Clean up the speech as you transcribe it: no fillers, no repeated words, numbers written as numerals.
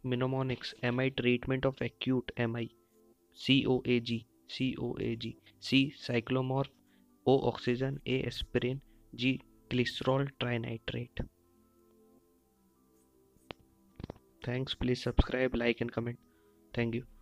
Mnemonics: MI treatment of acute MI. COAG. COAG. C cyclomorph. O oxygen. A aspirin. G glycerol trinitrate. Thanks. Please subscribe, like, and comment. Thank you.